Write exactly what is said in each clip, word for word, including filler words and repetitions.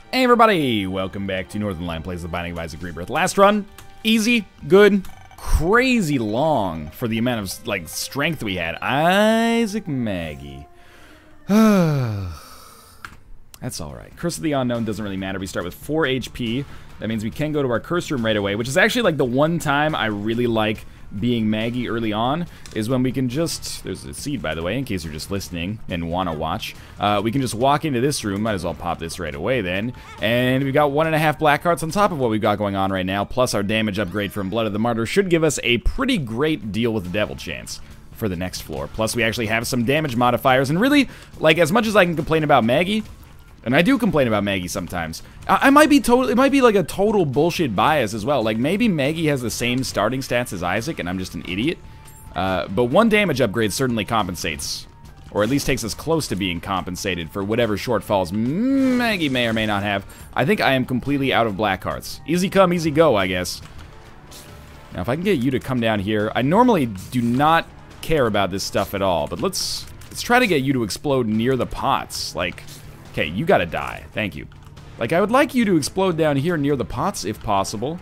Hey everybody, welcome back to Northern Line Plays the Binding of Isaac Rebirth. Last run, easy, good, crazy long for the amount of like strength we had. Isaac Maggie. That's alright. Curse of the Unknown doesn't really matter. We start with four H P. That means we can go to our curse room right away, which is actually like the one time I really like being Maggie early on, is when we can just, there's a seed by the way, in case you're just listening and want to watch, uh, we can just walk into this room, might as well pop this right away then, and we've got one and a half black hearts on top of what we've got going on right now, plus our damage upgrade from Blood of the Martyr should give us a pretty great deal with the devil chance for the next floor. Plus we actually have some damage modifiers, and really, like, as much as I can complain about Maggie, and I do complain about Maggie sometimes. I, I might be total. It might be like a total bullshit bias as well. Like maybe Maggie has the same starting stats as Isaac, and I'm just an idiot. Uh, but one damage upgrade certainly compensates, or at least takes us close to being compensated for whatever shortfalls Maggie may or may not have. I think I am completely out of black hearts. Easy come, easy go, I guess. Now, if I can get you to come down here, I normally do not care about this stuff at all. But let's let's try to get you to explode near the pots, like. Okay, you gotta die. Thank you. Like, I would like you to explode down here near the pots, if possible.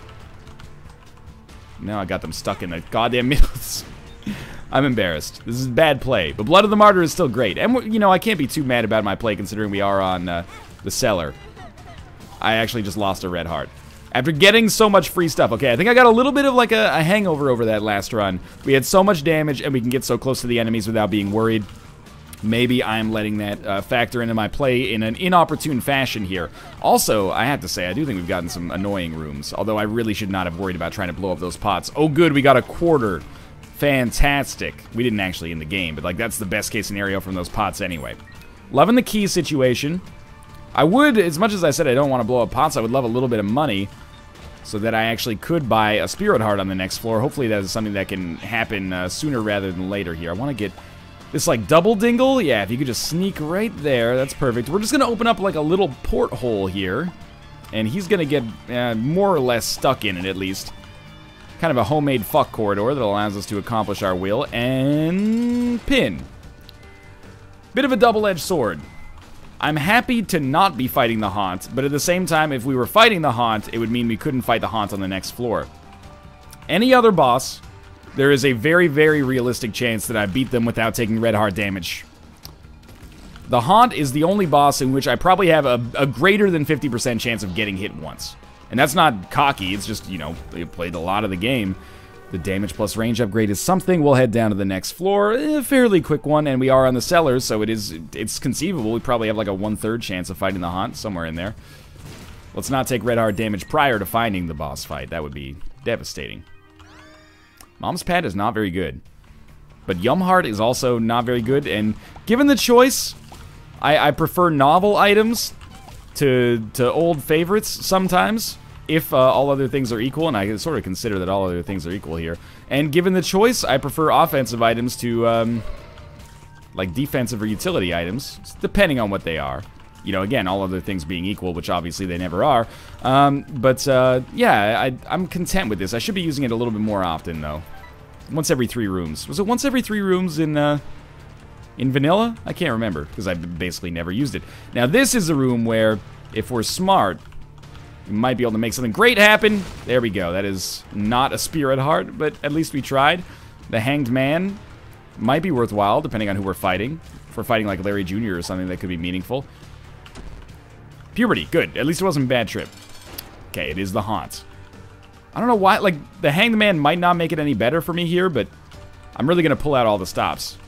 Now I got them stuck in the goddamn middle. I'm embarrassed. This is bad play. But Blood of the Martyr is still great. And, you know, I can't be too mad about my play considering we are on uh, the cellar. I actually just lost a red heart. After getting so much free stuff. Okay, I think I got a little bit of, like, a, a hangover over that last run. We had so much damage, and we can get so close to the enemies without being worried. Maybe I'm letting that uh, factor into my play in an inopportune fashion here. Also, I have to say, I do think we've gotten some annoying rooms, although I really should not have worried about trying to blow up those pots. Oh good, we got a quarter. Fantastic. We didn't actually in the game, but like that's the best case scenario from those pots anyway. Loving the key situation. I would, as much as I said I don't want to blow up pots, I would love a little bit of money so that I actually could buy a spirit heart on the next floor. Hopefully that is something that can happen uh, sooner rather than later here. I want to get this, like, double dingle? Yeah, if you could just sneak right there, that's perfect. We're just going to open up, like, a little porthole here. And he's going to get uh, more or less stuck in it, at least. Kind of a homemade fuck corridor that allows us to accomplish our will. And pin. Bit of a double-edged sword. I'm happy to not be fighting the Haunt, but at the same time, if we were fighting the Haunt, it would mean we couldn't fight the Haunt on the next floor. Any other boss, there is a very, very realistic chance that I beat them without taking red heart damage. The Haunt is the only boss in which I probably have a, a greater than fifty percent chance of getting hit once. And that's not cocky, it's just, you know, they played a lot of the game. The damage plus range upgrade is something. We'll head down to the next floor, a fairly quick one, and we are on the cellars, so it is, it's conceivable. We probably have like a one-third chance of fighting the Haunt, somewhere in there. Let's not take red heart damage prior to finding the boss fight. That would be devastating. Mom's Pad is not very good. But Yum Heart is also not very good, and given the choice, I, I prefer novel items to, to old favorites sometimes, if uh, all other things are equal, and I sort of consider that all other things are equal here. And given the choice, I prefer offensive items to, um, like defensive or utility items, depending on what they are. You know, again, all other things being equal, which obviously they never are. Um, but, uh, yeah, I, I'm content with this. I should be using it a little bit more often, though. Once every three rooms. Was it once every three rooms in, uh, in vanilla? I can't remember, because I've basically never used it. Now, this is a room where, if we're smart, we might be able to make something great happen. There we go. That is not a spirit heart, but at least we tried. The Hanged Man might be worthwhile, depending on who we're fighting. If we're fighting, like, Larry Junior or something, that could be meaningful. Puberty, good. At least it wasn't a bad trip. Okay, it is the Haunt. I don't know why, like, the Hanged Man might not make it any better for me here, but I'm really going to pull out all the stops.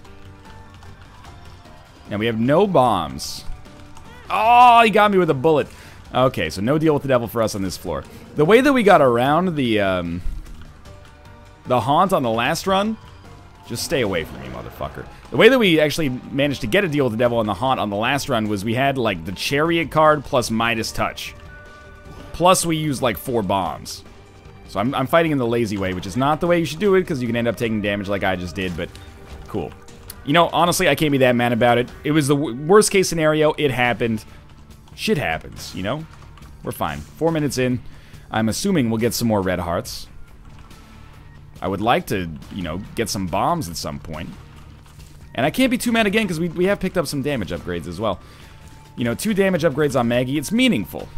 Now, we have no bombs. Oh, he got me with a bullet. Okay, so no deal with the devil for us on this floor. The way that we got around the, um, the Haunt on the last run, just stay away from me, motherfucker. The way that we actually managed to get a deal with the devil on the Haunt on the last run was we had, like, the Chariot card plus Midas Touch. Plus we used, like, four bombs. So I'm, I'm fighting in the lazy way, which is not the way you should do it, because you can end up taking damage like I just did, but cool. You know, honestly, I can't be that mad about it. It was the w worst case scenario. It happened. Shit happens, you know? We're fine. Four minutes in. I'm assuming we'll get some more red hearts. I would like to, you know, get some bombs at some point. And I can't be too mad again, because we, we have picked up some damage upgrades as well. You know, two damage upgrades on Maggie, it's meaningful.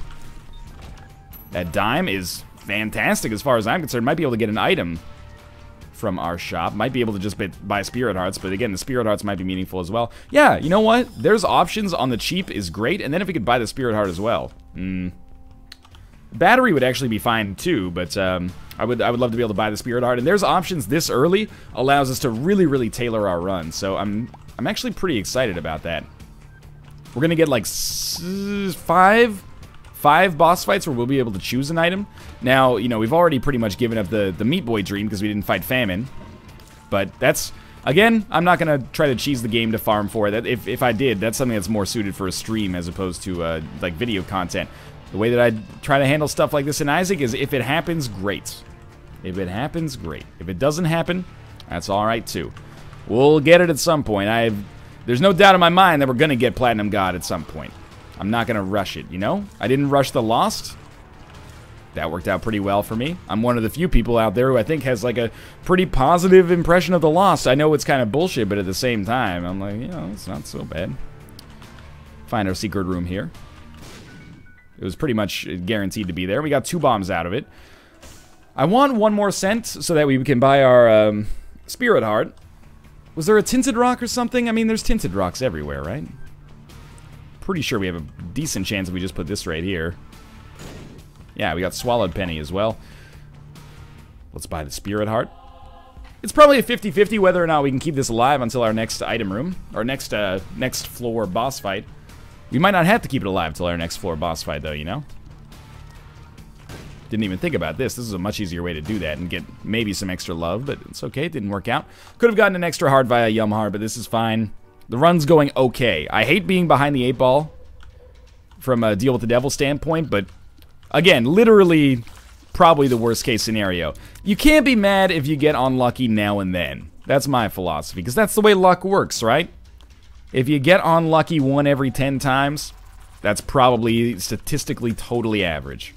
That dime is fantastic as far as I'm concerned. Might be able to get an item from our shop. Might be able to just buy Spirit Hearts, but again, the Spirit Hearts might be meaningful as well. Yeah, you know what? There's options on the cheap is great, and then if we could buy the Spirit Heart as well. Hmm. Battery would actually be fine too, but um, I would I would love to be able to buy the Spirit Heart. And there's options this early allows us to really really tailor our run. So I'm I'm actually pretty excited about that. We're gonna get like s five five boss fights where we'll be able to choose an item. Now you know we've already pretty much given up the the Meat Boy dream because we didn't fight Famine, but that's. Again, I'm not gonna try to cheese the game to farm for it. That if if I did, that's something that's more suited for a stream as opposed to uh, like video content. The way that I try to handle stuff like this in Isaac is if it happens, great. If it happens, great. If it doesn't happen, that's all right too. We'll get it at some point. I've there's no doubt in my mind that we're gonna get Platinum God at some point. I'm not gonna rush it. You know, I didn't rush the Lost. That worked out pretty well for me. I'm one of the few people out there who I think has like a pretty positive impression of the Lost. I know it's kind of bullshit, but at the same time, I'm like, you know, it's not so bad. Find our secret room here. It was pretty much guaranteed to be there. We got two bombs out of it. I want one more cent so that we can buy our um, Spirit Heart. Was there a tinted rock or something? I mean, there's tinted rocks everywhere, right? Pretty sure we have a decent chance if we just put this right here. Yeah, we got Swallowed Penny as well. Let's buy the Spirit Heart. It's probably a fifty fifty whether or not we can keep this alive until our next item room. Our next, uh, next floor boss fight. We might not have to keep it alive till our next floor boss fight, though, you know? Didn't even think about this. This is a much easier way to do that and get maybe some extra love, but it's okay. It didn't work out. Could have gotten an extra heart via Yum Heart, but this is fine. The run's going okay. I hate being behind the eight ball from a Deal with the Devil standpoint, but again, literally probably the worst case scenario. You can't be mad if you get unlucky now and then. That's my philosophy, because that's the way luck works, right? If you get unlucky one every ten times, that's probably statistically totally average.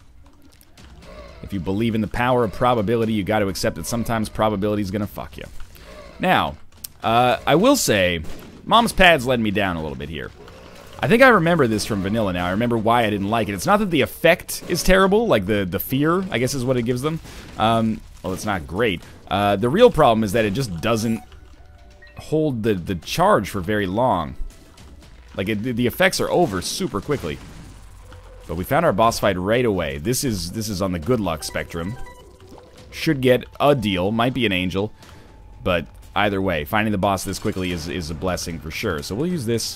If you believe in the power of probability, you got to accept that sometimes probability is going to fuck you. Now, uh, I will say, Mom's Pad's letting me down a little bit here. I think I remember this from Vanilla now. I remember why I didn't like it. It's not that the effect is terrible, like the, the fear, I guess is what it gives them. Um, well, it's not great. Uh, the real problem is that it just doesn't hold the, the charge for very long. Like, it, the effects are over super quickly. But we found our boss fight right away. This is this is on the good luck spectrum. Should get a deal. Might be an angel. But either way, finding the boss this quickly is, is a blessing for sure. So we'll use this.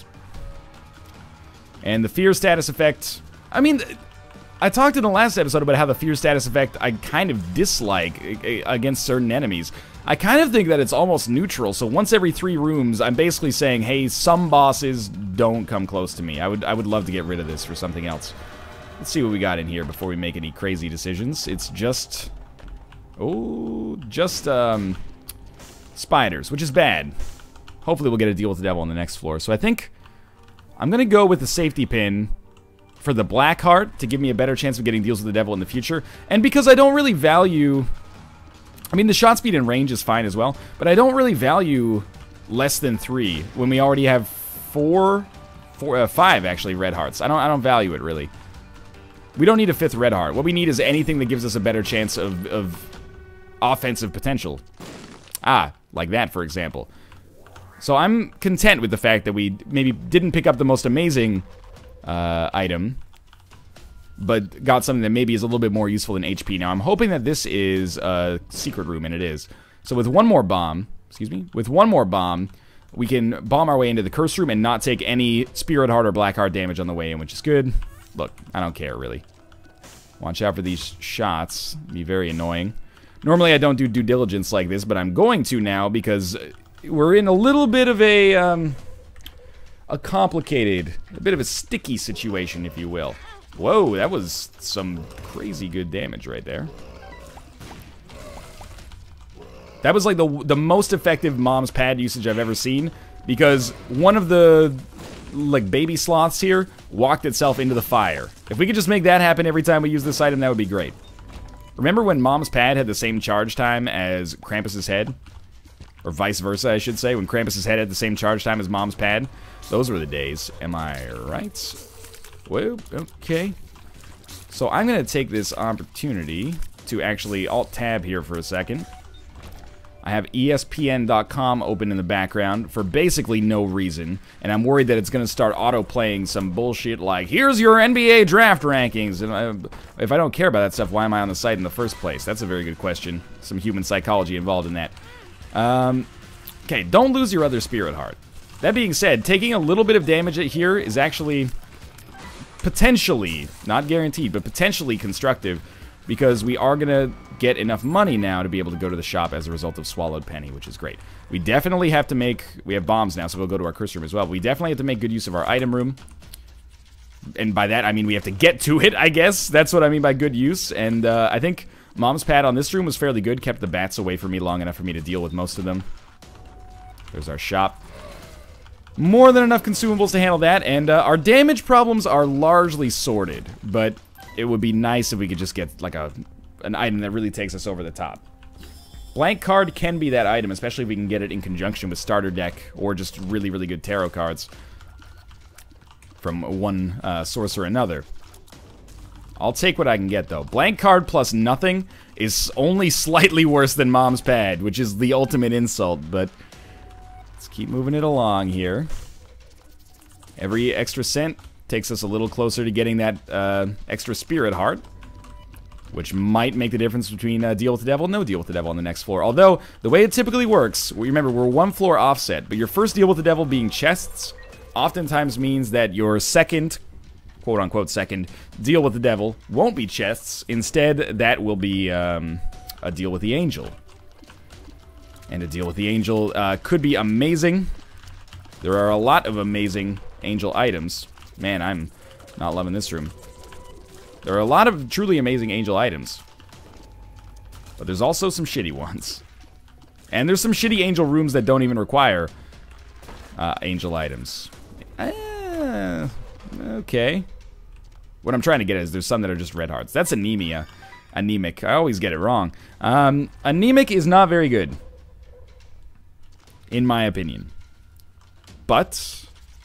And the fear status effect... I mean, I talked in the last episode about how the fear status effect I kind of dislike against certain enemies. I kind of think that it's almost neutral, so once every three rooms, I'm basically saying, hey, some bosses don't come close to me. I would I would love to get rid of this for something else. Let's see what we got in here before we make any crazy decisions. It's just... Oh, just, um... spiders, which is bad. Hopefully we'll get a Deal with the Devil on the next floor. So I think I'm going to go with the safety pin for the Black Heart to give me a better chance of getting Deals with the Devil in the future. And because I don't really value... I mean, the shot speed and range is fine as well, but I don't really value less than three when we already have four, four, uh, five actually red hearts. I don't, I don't value it really. We don't need a fifth red heart. What we need is anything that gives us a better chance of, of offensive potential. Ah, like that, for example. So I'm content with the fact that we maybe didn't pick up the most amazing uh, item, but got something that maybe is a little bit more useful than H P. Now, I'm hoping that this is a secret room, and it is. So with one more bomb, excuse me, with one more bomb, we can bomb our way into the curse room and not take any Spirit Heart or Black Heart damage on the way in, which is good. Look, I don't care, really. Watch out for these shots. Be very annoying. Normally, I don't do due diligence like this, but I'm going to now because we're in a little bit of a, um, a complicated, a bit of a sticky situation, if you will. Whoa, that was some crazy good damage right there. That was like the the most effective Mom's Pad usage I've ever seen, because one of the like baby sloths here walked itself into the fire. If we could just make that happen every time we use this item, that would be great. Remember when Mom's Pad had the same charge time as Krampus's head? Or vice versa, I should say, when Krampus's head had the same charge time as Mom's pad. Those were the days. Am I right? Well, okay. So I'm going to take this opportunity to actually alt-tab here for a second. I have E S P N dot com open in the background for basically no reason, and I'm worried that it's going to start auto-playing some bullshit like, here's your N B A draft rankings, and I, if I don't care about that stuff, why am I on the site in the first place? That's a very good question. Some human psychology involved in that. Um, okay, don't lose your other Spirit Heart. That being said, taking a little bit of damage here is actually potentially, not guaranteed, but potentially constructive, because we are going to get enough money now to be able to go to the shop as a result of Swallowed Penny, which is great. We definitely have to make... We have bombs now, so we'll go to our curse room as well. We definitely have to make good use of our item room. And by that, I mean we have to get to it, I guess. That's what I mean by good use. And uh, I think Mom's pad on this room was fairly good. Kept the bats away from me long enough for me to deal with most of them. There's our shop. More than enough consumables to handle that. And uh, our damage problems are largely sorted, but... it would be nice if we could just get, like, a an item that really takes us over the top. Blank card can be that item, especially if we can get it in conjunction with starter deck, or just really, really good tarot cards from one uh, source or another. I'll take what I can get, though. Blank card plus nothing is only slightly worse than Mom's pad, which is the ultimate insult, but let's keep moving it along here. Every extra cent takes us a little closer to getting that uh, extra Spirit Heart, which might make the difference between uh, Deal with the Devil and no Deal with the Devil on the next floor. Although, the way it typically works, remember, we're one floor offset, but your first Deal with the Devil being chests oftentimes means that your second, quote-unquote second, Deal with the Devil won't be chests. Instead, that will be um, a Deal with the Angel. And a Deal with the Angel uh, could be amazing. There are a lot of amazing Angel items. Man, I'm not loving this room. There are a lot of truly amazing Angel items. But there's also some shitty ones. And there's some shitty Angel rooms that don't even require uh, Angel items. Uh, okay. What I'm trying to get at is there's some that are just red hearts. That's anemia. Anemic. I always get it wrong. Um, anemic is not very good. In my opinion. But...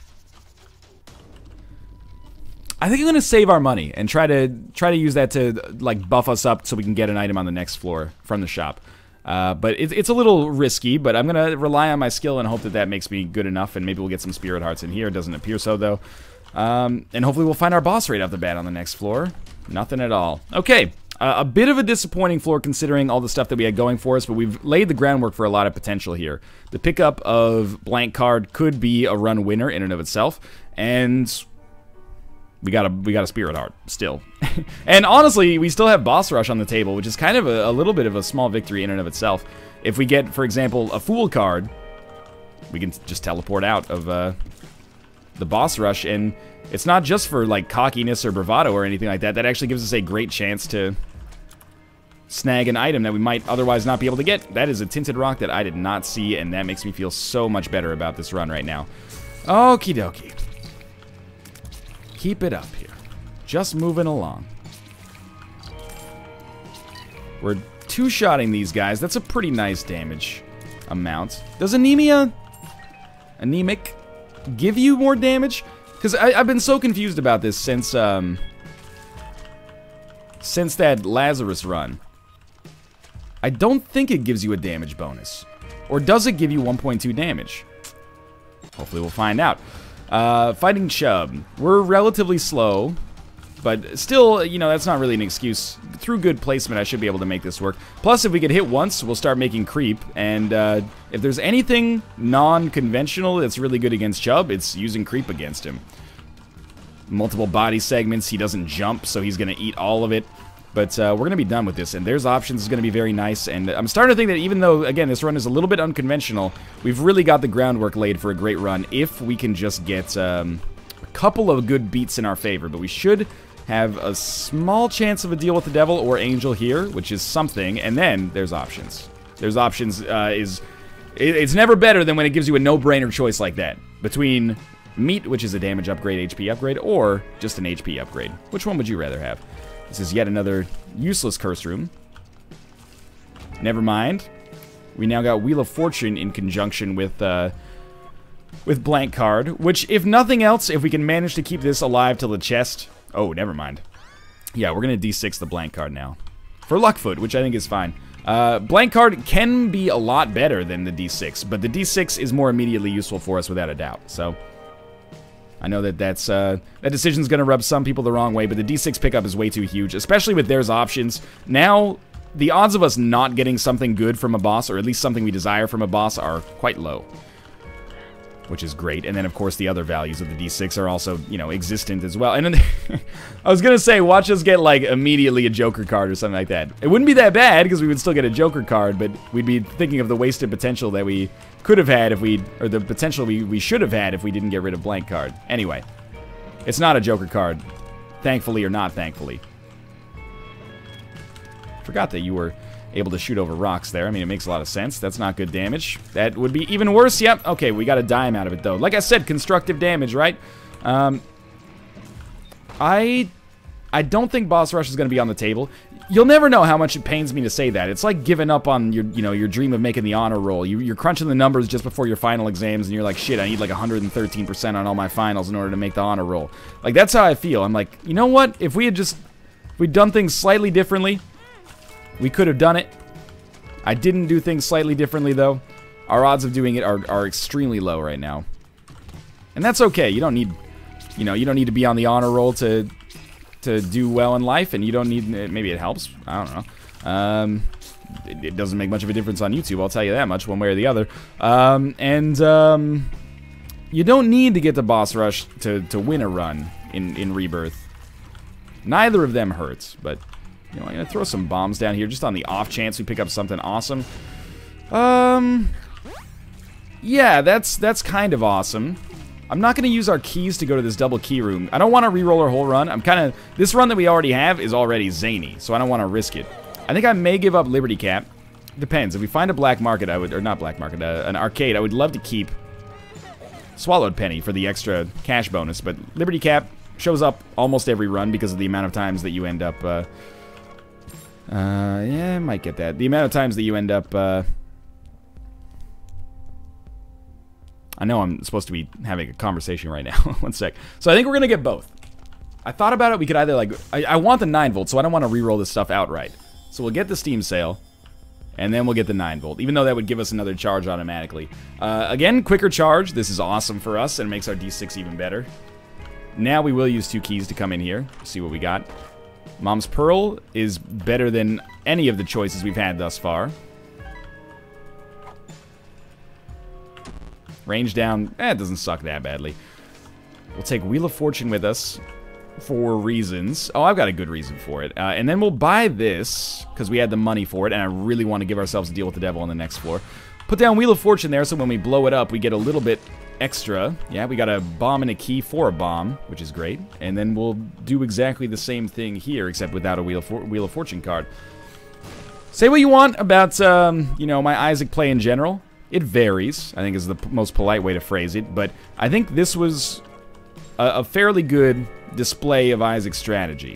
I think I'm gonna save our money and try to try to use that to like buff us up so we can get an item on the next floor from the shop. Uh, but it's it's a little risky, but I'm gonna rely on my skill and hope that that makes me good enough, and maybe we'll get some Spirit Hearts in here. It doesn't appear so though. Um, and hopefully we'll find our boss right off the bat on the next floor. Nothing at all. Okay, uh, a bit of a disappointing floor considering all the stuff that we had going for us, but we've laid the groundwork for a lot of potential here. The pickup of blank card could be a run winner in and of itself, and We got a we got a Spirit Heart still, and honestly, we still have Boss Rush on the table, which is kind of a, a little bit of a small victory in and of itself. If we get, for example, a Fool card, we can just teleport out of uh, the Boss Rush, and it's not just for like cockiness or bravado or anything like that. That actually gives us a great chance to snag an item that we might otherwise not be able to get. That is a Tinted Rock that I did not see, and that makes me feel so much better about this run right now. Okie dokie. Keep it up here. Just moving along. We're two-shotting these guys. That's a pretty nice damage amount. Does anemia, anemic, give you more damage? Because I've been so confused about this since, um, since that Lazarus run. I don't think it gives you a damage bonus. Or does it give you one point two damage? Hopefully we'll find out. Uh, fighting Chubb. We're relatively slow, but still, you know, that's not really an excuse. Through good placement, I should be able to make this work. Plus, if we get hit once, we'll start making creep, and uh, if there's anything non-conventional that's really good against Chubb, it's using creep against him. Multiple body segments, he doesn't jump, so he's going to eat all of it. But uh, we're going to be done with this, and there's options is going to be very nice, and I'm starting to think that even though, again, this run is a little bit unconventional, we've really got the groundwork laid for a great run if we can just get um, a couple of good beats in our favor. But we should have a small chance of a Deal with the Devil or Angel here, which is something, and then there's options. There's options uh, is... It, it's never better than when it gives you a no-brainer choice like that. Between Meat, which is a damage upgrade, H P upgrade, or just an H P upgrade. Which one would you rather have? This is yet another useless curse room. Never mind. we now got Wheel of Fortune in conjunction with, uh, with Blank Card, which, if nothing else, if we can manage to keep this alive till the chest... Oh, never mind. Yeah, we're going to D six the Blank Card now. For Luckfoot, which I think is fine. Uh, Blank Card can be a lot better than the D six, but the D six is more immediately useful for us without a doubt, so... I know that that's, uh, that decision's gonna rub some people the wrong way, but the D six pickup is way too huge, especially with there's options. Now, the odds of us not getting something good from a boss, or at least something we desire from a boss, are quite low. Which is great. And then, of course, the other values of the D six are also, you know, existent as well. And then, I was gonna say, watch us get, like, immediately a Joker card or something like that. It wouldn't be that bad, because we would still get a Joker card, but we'd be thinking of the wasted potential that we could have had if we, or the potential we, we should have had if we didn't get rid of Blank Card. Anyway, it's not a Joker card, thankfully or not thankfully. Forgot that you were able to shoot over rocks there. I mean, it makes a lot of sense. That's not good damage. That would be even worse. Yep. Okay, we got a dime out of it, though. Like I said, constructive damage, right? Um, I, I don't think Boss Rush is going to be on the table. You'll never know how much it pains me to say that. It's like giving up on your, you know, your dream of making the honor roll. You, you're crunching the numbers just before your final exams, and you're like, shit, I need like one hundred thirteen percent on all my finals in order to make the honor roll. Like, that's how I feel. I'm like, you know what? If we had just, if we'd done things slightly differently, we could have done it. I didn't do things slightly differently, though. Our odds of doing it are, are extremely low right now. And that's okay. You don't need, you know, you don't need to be on the honor roll to... to do well in life, and you don't need, maybe it helps, I don't know. Um, it, it doesn't make much of a difference on YouTube, I'll tell you that much, one way or the other. Um, and, um, you don't need to get the Boss Rush to, to win a run in, in Rebirth. Neither of them hurts, but, you know, I'm gonna throw some bombs down here, just on the off chance we pick up something awesome. Um, yeah, that's, that's kind of awesome. I'm not going to use our keys to go to this double key room. I don't want to re-roll our whole run. I'm kind of... This run that we already have is already zany, so I don't want to risk it. I think I may give up Liberty Cap. Depends. If we find a black market, I would... Or not black market, uh, an arcade, I would love to keep Swallowed Penny for the extra cash bonus, but Liberty Cap shows up almost every run because of the amount of times that you end up... Uh, uh, yeah, I might get that. The amount of times that you end up... Uh, I know I'm supposed to be having a conversation right now. One sec. So I think we're going to get both. I thought about it. We could either, like... I, I want the nine volt, so I don't want to re-roll this stuff outright. So we'll get the Steam Sale, and then we'll get the nine volt, even though that would give us another charge automatically. Uh, again, quicker charge. This is awesome for us, and it makes our D six even better. Now we will use two keys to come in here. See what we got. Mom's Pearl is better than any of the choices we've had thus far. Range down, eh, it doesn't suck that badly. We'll take Wheel of Fortune with us for reasons. Oh, I've got a good reason for it. Uh, and then we'll buy this, because we had the money for it, and I really want to give ourselves a deal with the devil on the next floor. Put down Wheel of Fortune there, so when we blow it up, we get a little bit extra. Yeah, we got a bomb and a key for a bomb, which is great. And then we'll do exactly the same thing here, except without a Wheel of, For Wheel of Fortune card. Say what you want about, um, you know, my Isaac play in general. It varies, I think is the p most polite way to phrase it, but I think this was a, a fairly good display of Isaac's strategy.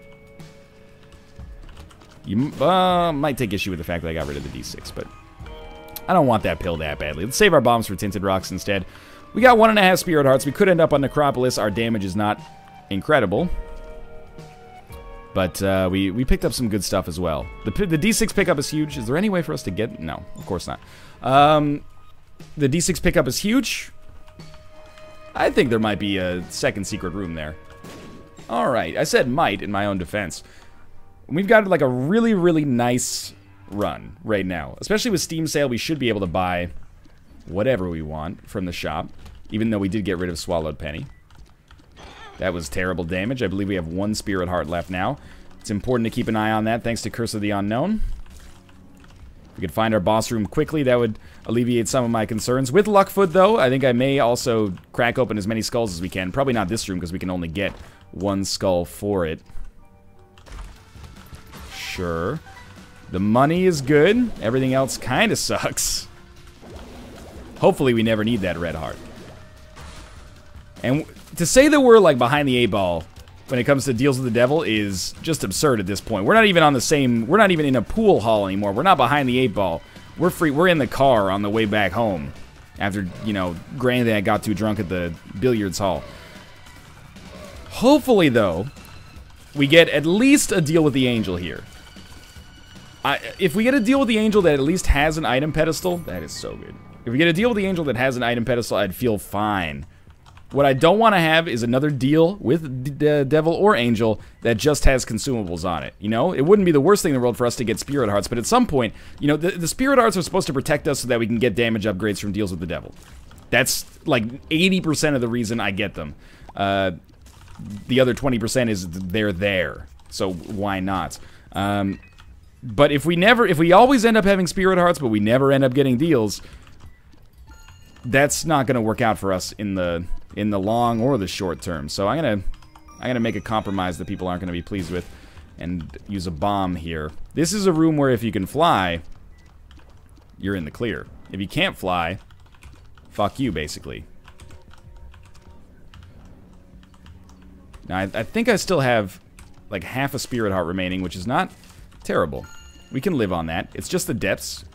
You uh, might take issue with the fact that I got rid of the D six, but I don't want that pill that badly. Let's save our bombs for Tinted Rocks instead. We got one and a half Spirit Hearts. We could end up on Necropolis. Our damage is not incredible. But uh, we, we picked up some good stuff as well. The, the D six pickup is huge. Is there any way for us to get... No, of course not. Um, the D six pickup is huge. I think there might be a second secret room there. Alright, I said might in my own defense. We've got like a really, really nice run right now. Especially with Steam Sale, we should be able to buy whatever we want from the shop. Even though we did get rid of Swallowed Penny. That was terrible damage. I believe we have one Spirit Heart left now. It's important to keep an eye on that thanks to Curse of the Unknown. If we could find our boss room quickly, that would alleviate some of my concerns. With Luckfoot, though, I think I may also crack open as many skulls as we can. Probably not this room, because we can only get one skull for it. Sure. The money is good. Everything else kind of sucks. Hopefully we never need that red heart. And to say that we're, like, behind the eight ball when it comes to deals with the devil is just absurd at this point. We're not even on the same... We're not even in a pool hall anymore. We're not behind the eight ball. we're free. We're in the car on the way back home after, you know, Granddad got too drunk at the billiards hall. Hopefully, though, we get at least a deal with the Angel here. I, if we get a deal with the Angel that at least has an item pedestal, that is so good. If we get a deal with the Angel that has an item pedestal, I'd feel fine. What I don't want to have is another deal with the Devil or Angel that just has consumables on it. You know, it wouldn't be the worst thing in the world for us to get Spirit Hearts, but at some point, you know, the, the Spirit Hearts are supposed to protect us so that we can get damage upgrades from deals with the Devil. That's like eighty percent of the reason I get them. Uh, the other twenty percent is they're there, so why not? Um, but if we never, if we always end up having Spirit Hearts, but we never end up getting deals, that's not going to work out for us in the in the long or the short term. So I'm gonna I'm gonna make a compromise that people aren't gonna be pleased with, and use a bomb here. This is a room where if you can fly, you're in the clear. If you can't fly, fuck you, basically. Now I, I think I still have like half a Spirit Heart remaining, which is not terrible. We can live on that. It's just the depths.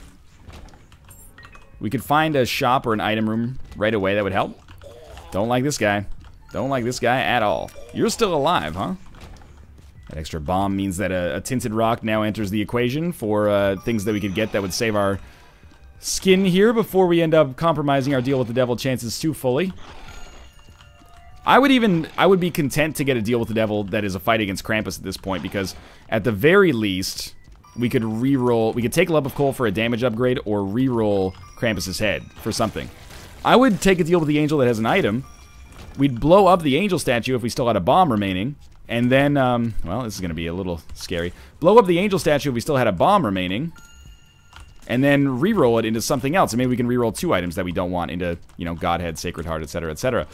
We could find a shop or an item room right away that would help. Don't like this guy. Don't like this guy at all. You're still alive, huh? That extra bomb means that a, a tinted rock now enters the equation for uh, things that we could get that would save our skin here before we end up compromising our deal with the Devil chances too fully. I would even, I would be content to get a deal with the Devil that is a fight against Krampus at this point, because at the very least, we could re-roll, we could take Love of Coal for a damage upgrade or re-roll Krampus's head for something. I would take a deal with the Angel that has an item. We'd blow up the Angel statue if we still had a bomb remaining. And then, um, well, this is going to be a little scary. Blow up the Angel statue if we still had a bomb remaining. And then re-roll it into something else. And maybe we can re-roll two items that we don't want into, you know, Godhead, Sacred Heart, et cetera, et cetera.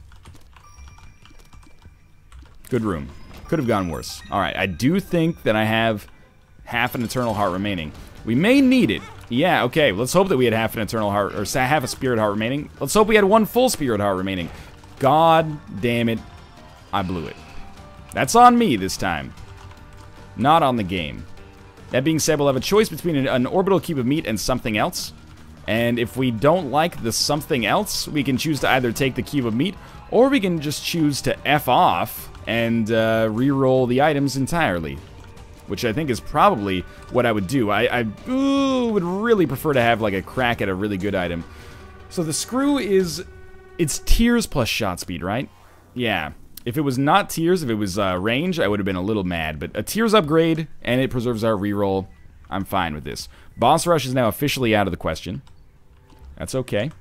Good room. Could have gone worse. Alright, I do think that I have half an Eternal Heart remaining. We may need it. Yeah, okay, let's hope that we had half an Eternal Heart, or half a Spirit Heart remaining. Let's hope we had one full Spirit Heart remaining. God damn it, I blew it. That's on me this time. Not on the game. That being said, we'll have a choice between an, an Orbital Cube of Meat and something else. And if we don't like the something else, we can choose to either take the Cube of Meat, or we can just choose to F off and uh, re-roll the items entirely. Which I think is probably what I would do. I, I ooh, would really prefer to have like a crack at a really good item. So the screw is, it's tears plus shot speed, right? Yeah. If it was not tears, if it was uh, range, I would have been a little mad. But a tears upgrade, and it preserves our reroll. I'm fine with this. Boss rush is now officially out of the question. That's okay.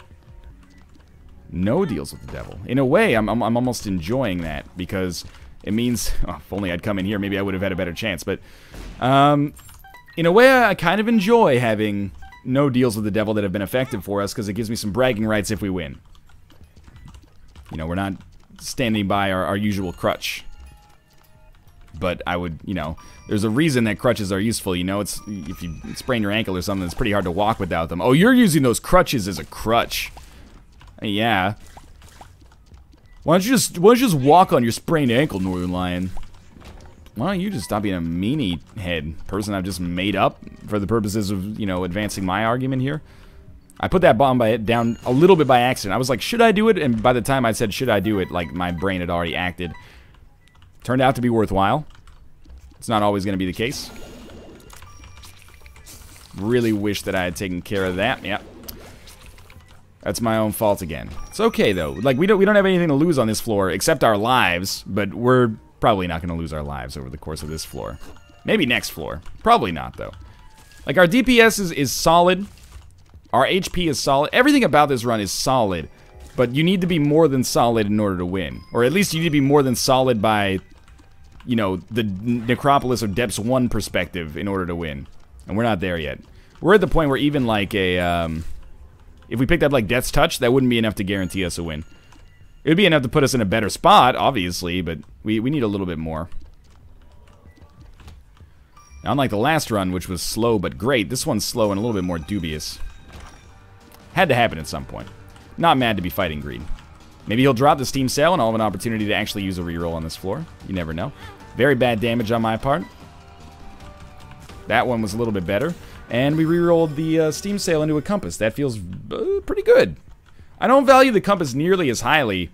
No deals with the Devil. In a way, I'm, I'm, I'm almost enjoying that, because it means, oh, if only I'd come in here, maybe I would have had a better chance. But, um, in a way, I kind of enjoy having no deals with the Devil that have been effective for us, because it gives me some bragging rights if we win. You know, we're not standing by our, our usual crutch. But I would, you know, there's a reason that crutches are useful, you know? It's, if you sprain your ankle or something, it's pretty hard to walk without them. Oh, you're using those crutches as a crutch. Yeah. Why don't you just why don't you just walk on your sprained ankle, Northern Lion? Why don't you just stop being a meanie head person I've just made up for the purposes of, you know, advancing my argument here? I put that bomb by down a little bit by accident. I was like, should I do it? And by the time I said, should I do it, like, my brain had already acted. Turned out to be worthwhile. It's not always going to be the case. Really wish that I had taken care of that. Yeah. That's my own fault again. It's okay though. Like we don't we don't have anything to lose on this floor except our lives, but we're probably not going to lose our lives over the course of this floor. Maybe next floor. Probably not though. Like our D P S is, is solid. Our H P is solid. Everything about this run is solid, but you need to be more than solid in order to win. Or at least you need to be more than solid by, you know, the Necropolis or Depths one perspective in order to win. And we're not there yet. We're at the point where even like a um if we picked up like Death's Touch, that wouldn't be enough to guarantee us a win. It would be enough to put us in a better spot, obviously, but we, we need a little bit more. Now, unlike the last run, which was slow but great, this one's slow and a little bit more dubious. Had to happen at some point. Not mad to be fighting greed. Maybe he'll drop the Steam Sale and I'll have an opportunity to actually use a reroll on this floor. You never know. Very bad damage on my part. That one was a little bit better. And we re-rolled the uh, Steam Sale into a compass. That feels uh, pretty good. I don't value the compass nearly as highly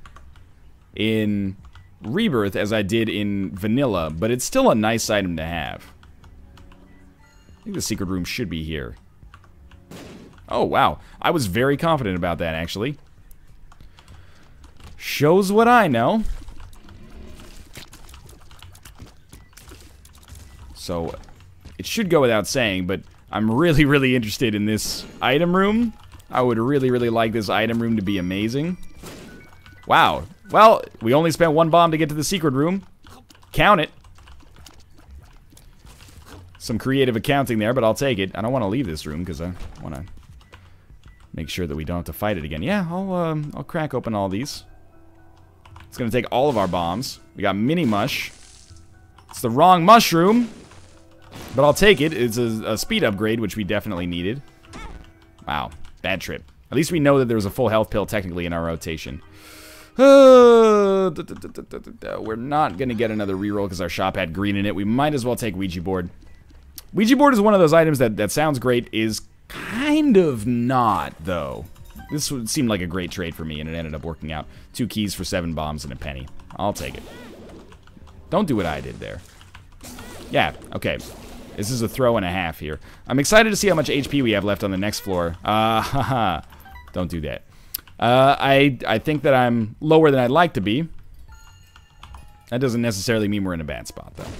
in Rebirth as I did in Vanilla, but it's still a nice item to have. I think the secret room should be here. Oh, wow. I was very confident about that, actually. Shows what I know. So, it should go without saying, but I'm really, really interested in this item room. I would really, really like this item room to be amazing. Wow. Well, we only spent one bomb to get to the secret room. Count it. Some creative accounting there, but I'll take it. I don't want to leave this room because I want to make sure that we don't have to fight it again. Yeah, I'll, um, I'll crack open all these. It's going to take all of our bombs. We got mini mush. It's the wrong mushroom, but I'll take it. It's a, a speed upgrade, which we definitely needed. Wow, bad trip. At least we know that there was a full health pill technically in our rotation. Uh, da, da, da, da, da, da. We're not going to get another reroll because our shop had green in it. We might as well take Ouija board. Ouija board is one of those items that, that sounds great, is kind of not, though. This would seem like a great trade for me, and it ended up working out. Two keys for seven bombs and a penny. I'll take it. Don't do what I did there. Yeah, okay. This is a throw and a half here. I'm excited to see how much H P we have left on the next floor. Uh, haha. Don't do that. Uh, I, I think that I'm lower than I'd like to be. That doesn't necessarily mean we're in a bad spot, though.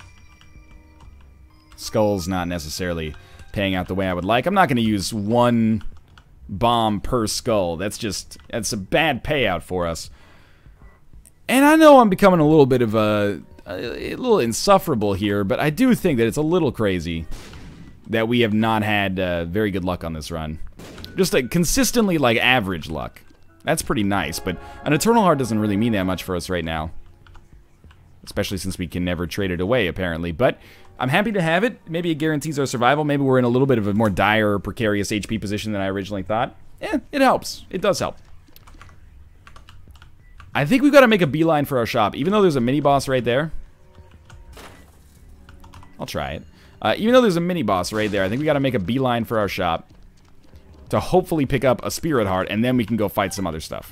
Skull's not necessarily paying out the way I would like. I'm not going to use one bomb per skull. That's just, that's a bad payout for us. And I know I'm becoming a little bit of a, a, a little insufferable here, but I do think that it's a little crazy that we have not had uh, very good luck on this run. Just like consistently like average luck. That's pretty nice, but an Eternal Heart doesn't really mean that much for us right now. Especially since we can never trade it away, apparently. But I'm happy to have it. Maybe it guarantees our survival. Maybe we're in a little bit of a more dire, precarious H P position than I originally thought. Yeah, it helps. It does help. I think we've got to make a beeline for our shop. Even though there's a mini-boss right there. I'll try it. Uh, even though there's a mini-boss right there, I think we got to make a beeline for our shop. To hopefully pick up a Spirit Heart, and then we can go fight some other stuff.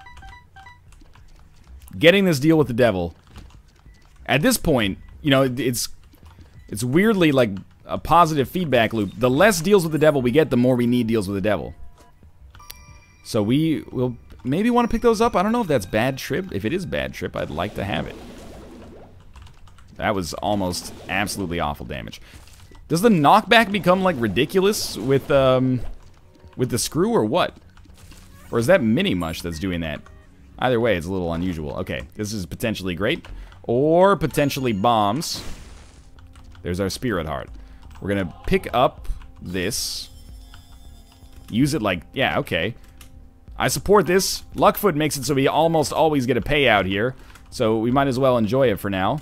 Getting this deal with the devil. At this point, you know, it's it's weirdly like a positive feedback loop. The less deals with the devil we get, the more we need deals with the devil. So we will maybe want to pick those up. I don't know if that's bad trip. If it is bad trip, I'd like to have it. That was almost absolutely awful damage. Does the knockback become like ridiculous with um with the screw or what? Or is that mini mush that's doing that? Either way, it's a little unusual. Okay, this is potentially great. Or potentially bombs. There's our Spirit Heart. We're gonna pick up this. Use it like, yeah, okay. I support this. Luckfoot makes it so we almost always get a payout here. So we might as well enjoy it for now.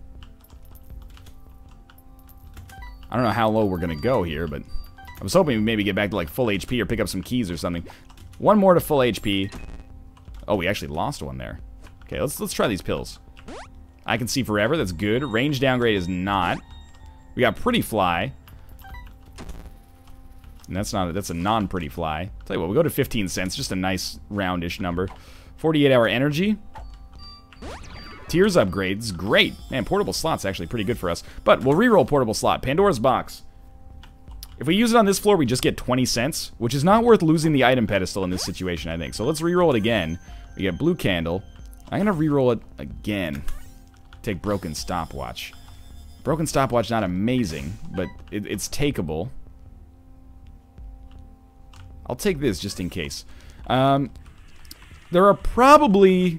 I don't know how low we're gonna go here, but I was hoping we maybe get back to like full H P or pick up some keys or something. One more to full H P. Oh, we actually lost one there. Okay, let's let's try these pills. I can see forever, that's good. Range downgrade is not. We got pretty fly. And that's not, that's a non-pretty fly. Tell you what, we'll go to fifteen cents, just a nice roundish number. forty-eight hour energy. Tears upgrades, great. Man, portable slot's actually pretty good for us. But we'll reroll portable slot. Pandora's box. If we use it on this floor, we just get twenty cents, which is not worth losing the item pedestal in this situation, I think. So let's reroll it again. We get blue candle. I'm gonna reroll it again. Take broken stopwatch. Broken stopwatch, not amazing, but it, it's takeable. I'll take this just in case. Um, there are probably...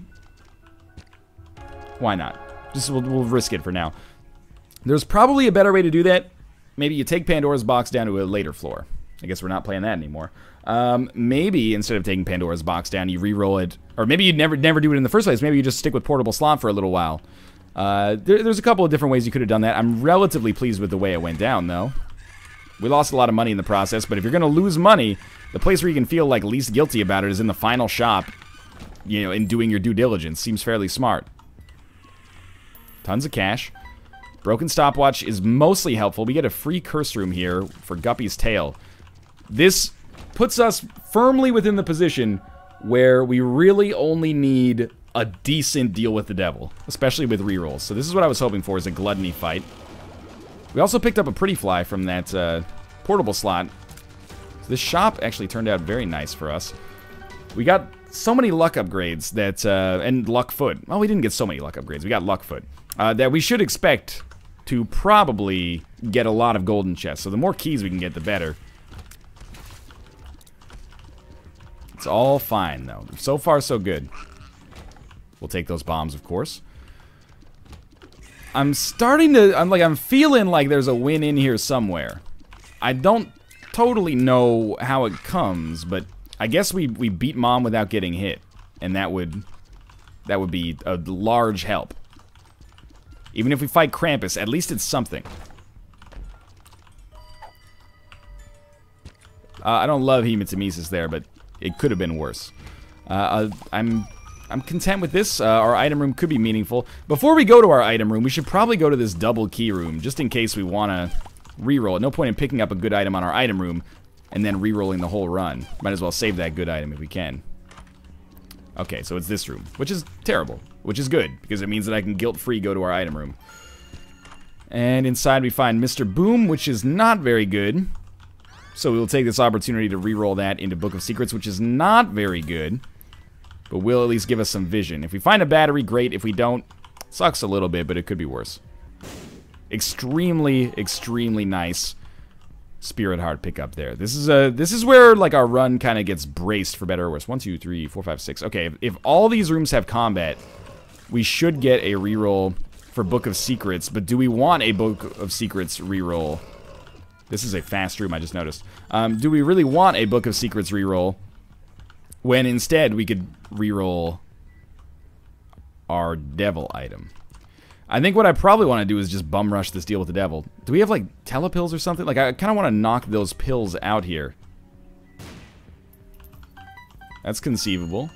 Why not? Just we'll, we'll risk it for now. There's probably a better way to do that. Maybe you take Pandora's box down to a later floor. I guess we're not playing that anymore. Um, maybe instead of taking Pandora's box down, you re-roll it. Or maybe you'd never never do it in the first place. Maybe you just stick with portable slot for a little while. Uh, there, there's a couple of different ways you could have done that. I'm relatively pleased with the way it went down, though. We lost a lot of money in the process, but if you're going to lose money, the place where you can feel like least guilty about it is in the final shop, you know, in doing your due diligence. Seems fairly smart. Tons of cash. Broken Stopwatch is mostly helpful. We get a free curse room here for Guppy's Tail. This puts us firmly within the position where we really only need a decent deal with the devil, especially with rerolls. So this is what I was hoping for, is a gluttony fight. We also picked up a pretty fly from that uh, portable slot. So this shop actually turned out very nice for us. We got so many luck upgrades that, uh, and luck foot. Well, we didn't get so many luck upgrades. We got luck foot. Uh, that we should expect to probably get a lot of golden chests. So the more keys we can get, the better. It's all fine, though. So far, so good. We'll take those bombs, of course. I'm starting to... I'm like, I'm feeling like there's a win in here somewhere. I don't totally know how it comes, but I guess we, we beat Mom without getting hit. And that would... That would be a large help. Even if we fight Krampus, at least it's something. Uh, I don't love Hematomesis there, but it could have been worse. Uh, uh, I'm... I'm content with this. Uh, our item room could be meaningful. Before we go to our item room, we should probably go to this double key room, just in case we want to reroll. No point in picking up a good item on our item room and then rerolling the whole run. Might as well save that good item if we can. Okay, so it's this room, which is terrible, which is good, because it means that I can guilt-free go to our item room. And inside we find Mister Boom, which is not very good. So we will take this opportunity to reroll that into Book of Secrets, which is not very good. But will at least give us some vision. If we find a battery, great. If we don't, sucks a little bit, but it could be worse. Extremely, extremely nice Spirit Heart pickup there. This is a this is where like our run kind of gets braced for better or worse. One, two, three, four, five, six. Okay, if, if all these rooms have combat, we should get a reroll for Book of Secrets. But do we want a Book of Secrets reroll? This is a fast room, I just noticed. Um, do we really want a Book of Secrets reroll? When instead we could reroll our devil item. I think what I probably want to do is just bum rush this deal with the devil. Do we have like telepills or something? Like I kind of want to knock those pills out here. That's conceivable.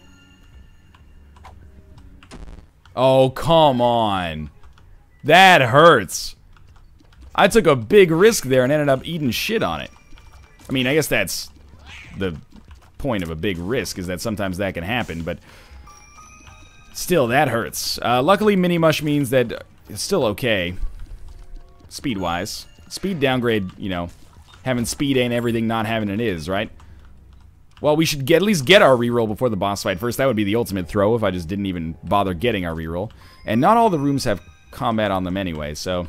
Oh, come on. That hurts. I took a big risk there and ended up eating shit on it. I mean, I guess that's the point of a big risk, is that sometimes that can happen, but still, that hurts. Uh, luckily, Mini Mush means that it's still okay, speed-wise. Speed downgrade, you know, having speed ain't everything not having it is, right? Well, we should get, at least get our reroll before the boss fight first. That would be the ultimate throw if I just didn't even bother getting our reroll. And not all the rooms have combat on them anyway, so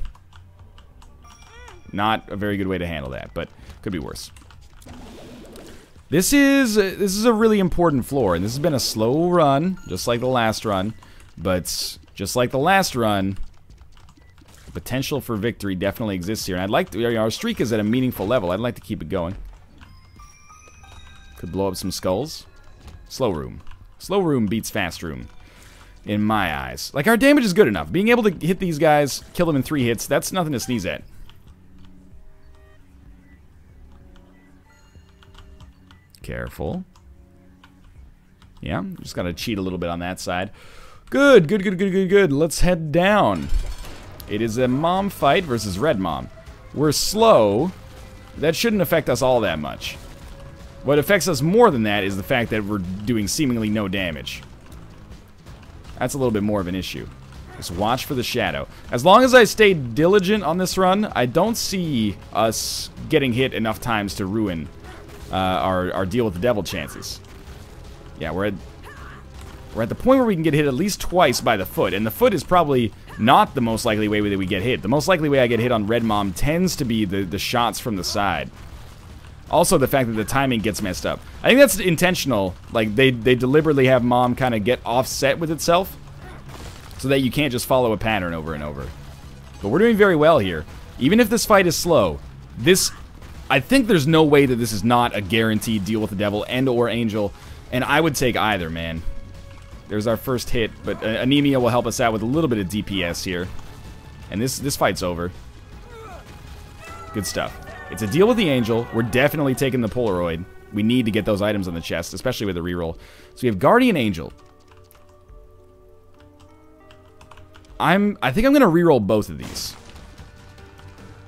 not a very good way to handle that, but could be worse. This is this is a really important floor, and this has been a slow run, just like the last run. But just like the last run, the potential for victory definitely exists here. And I'd like to, our streak is at a meaningful level. I'd like to keep it going. Could blow up some skulls. Slow room. Slow room beats fast room, in my eyes. Like, our damage is good enough. Being able to hit these guys, kill them in three hits, that's nothing to sneeze at. Careful. Yeah, just gotta cheat a little bit on that side. Good, good, good, good, good, good. Let's head down. It is a Mom fight versus Red Mom. We're slow. That shouldn't affect us all that much. What affects us more than that is the fact that we're doing seemingly no damage. That's a little bit more of an issue. Just watch for the shadow. As long as I stay diligent on this run, I don't see us getting hit enough times to ruin Uh, our, our deal with the devil chances. Yeah, we're at, we're at the point where we can get hit at least twice by the foot, and the foot is probably not the most likely way that we get hit. The most likely way I get hit on Red Mom tends to be the, the shots from the side. Also, the fact that the timing gets messed up. I think that's intentional. Like, they, they deliberately have Mom kind of get offset with itself so that you can't just follow a pattern over and over. But we're doing very well here. Even if this fight is slow, this... I think there's no way that this is not a guaranteed deal with the devil and or angel, and I would take either, man. There's our first hit, but uh, anemia will help us out with a little bit of D P S here. And this this fight's over. Good stuff. It's a deal with the angel. We're definitely taking the Polaroid. We need to get those items on the chest, especially with the reroll. So we have Guardian Angel. I'm I think I'm gonna reroll both of these.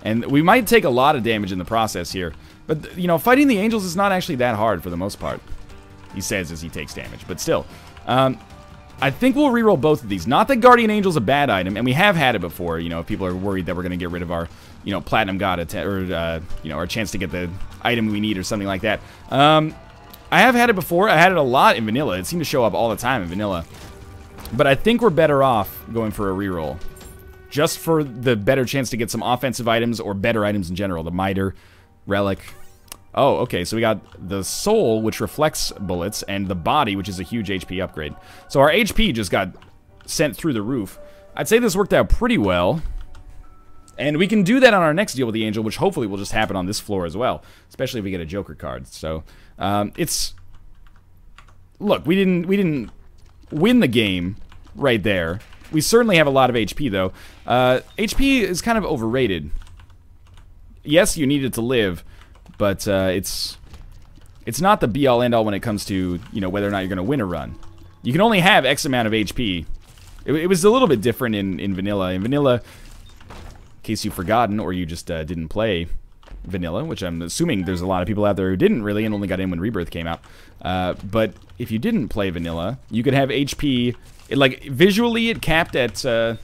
And we might take a lot of damage in the process here. But, you know, fighting the angels is not actually that hard for the most part. He says as he takes damage. But still, um, I think we'll reroll both of these. Not that Guardian Angel's a bad item, and we have had it before. You know, if people are worried that we're going to get rid of our, you know, Platinum God, or, uh, you know, our chance to get the item we need or something like that. Um, I have had it before. I had it a lot in Vanilla. It seemed to show up all the time in Vanilla. But I think we're better off going for a reroll. Just for the better chance to get some offensive items or better items in general. The Miter, Relic. Oh, okay, so we got the Soul, which reflects bullets, and the Body, which is a huge H P upgrade. So our H P just got sent through the roof. I'd say this worked out pretty well. And we can do that on our next deal with the Angel, which hopefully will just happen on this floor as well. Especially if we get a Joker card. So, um, it's... Look, we didn't, we didn't win the game right there. We certainly have a lot of H P, though. Uh, H P is kind of overrated. Yes, you need it to live, but uh, it's it's not the be-all, end-all when it comes to, you know, whether or not you're going to win a run. You can only have X amount of H P. It, it was a little bit different in, in Vanilla. In Vanilla, in case you've forgotten or you just uh, didn't play Vanilla, which I'm assuming there's a lot of people out there who didn't really and only got in when Rebirth came out. Uh, but if you didn't play Vanilla, you could have H P... It, like, visually, it capped at, uh...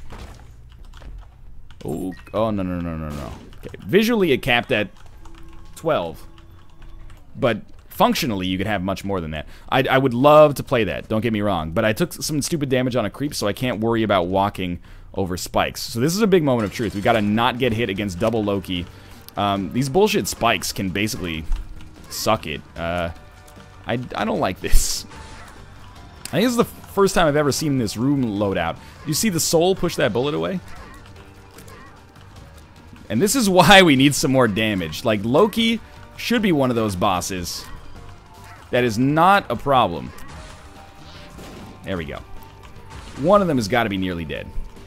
Oh, oh, no, no, no, no, no. Okay. Visually, it capped at twelve. But functionally, you could have much more than that. I, I would love to play that, don't get me wrong. But I took some stupid damage on a creep, so I can't worry about walking over spikes. So this is a big moment of truth. We gotta not get hit against double Loki. Um, these bullshit spikes can basically suck it. Uh, I, I don't like this. I think this is the first time I've ever seen this room load out. You see the Soul push that bullet away? And this is why we need some more damage. Like, Loki should be one of those bosses. That is not a problem. There we go. One of them has got to be nearly dead.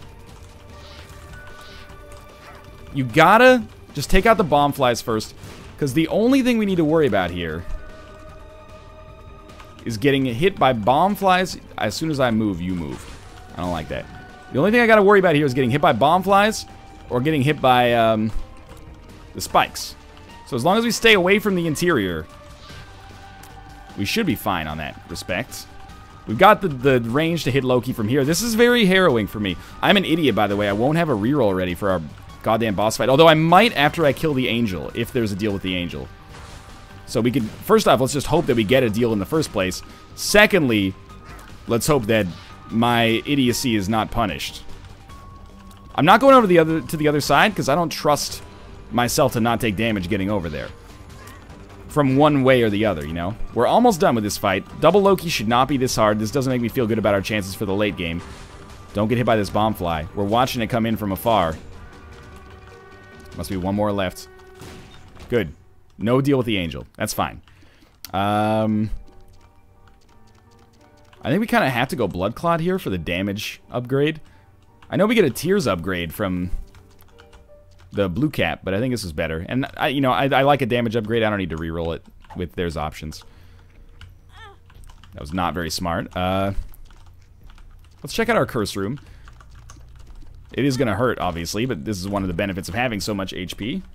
You gotta just take out the bomb flies first, because the only thing we need to worry about here is getting hit by bomb flies. As soon as I move, you move. I don't like that. The only thing I gotta worry about here is getting hit by bomb flies or getting hit by um, the spikes. So as long as we stay away from the interior, we should be fine on that respect. We've got the, the range to hit Loki from here. This is very harrowing for me. I'm an idiot, by the way. I won't have a reroll ready for our goddamn boss fight. Although I might after I kill the Angel, if there's a deal with the Angel. So we could, first off, let's just hope that we get a deal in the first place. Secondly, let's hope that my idiocy is not punished. I'm not going over the other to the other side because I don't trust myself to not take damage getting over there. From one way or the other, you know? We're almost done with this fight. Double Loki should not be this hard. This doesn't make me feel good about our chances for the late game. Don't get hit by this bomb fly. We're watching it come in from afar. Must be one more left. Good. No deal with the Angel. That's fine. Um, I think we kind of have to go Blood Clot here for the damage upgrade. I know we get a Tears upgrade from the blue cap, but I think this is better. And, I, you know, I, I like a damage upgrade. I don't need to reroll it with there's options. That was not very smart. Uh, let's check out our curse room. It is going to hurt, obviously, but this is one of the benefits of having so much H P.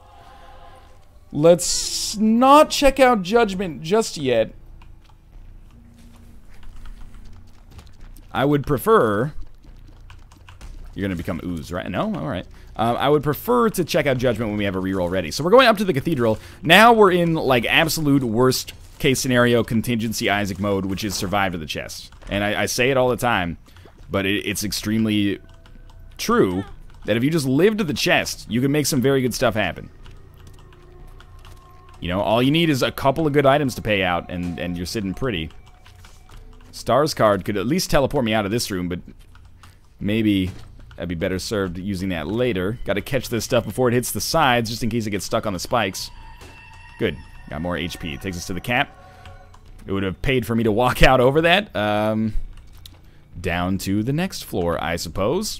Let's not check out Judgment just yet. I would prefer... You're going to become Ooze, right? No? Alright. Um, I would prefer to check out Judgment when we have a reroll ready. So we're going up to the Cathedral. Now we're in, like, absolute worst case scenario contingency Isaac mode, which is survive to the chest. And I, I say it all the time, but it, it's extremely true that if you just live to the chest, you can make some very good stuff happen. You know, all you need is a couple of good items to pay out, and, and you're sitting pretty. Stars card could at least teleport me out of this room, but maybe I'd be better served using that later. Gotta catch this stuff before it hits the sides, just in case it gets stuck on the spikes. Good. Got more H P. It takes us to the cap. It would have paid for me to walk out over that. Um, down to the next floor, I suppose.